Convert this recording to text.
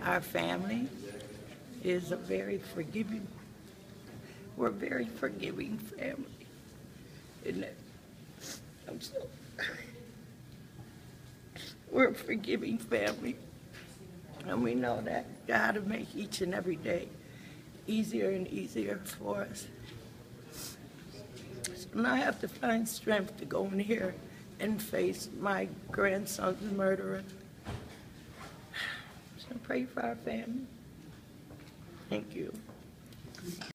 Our family is a very forgiving, we're a very forgiving family. Isn't it? I'm so, we're a forgiving family. And we know that God will make each and every day easier and easier for us. So now I have to find strength to go in here and face my grandson's murderer. So pray for our family. Thank you.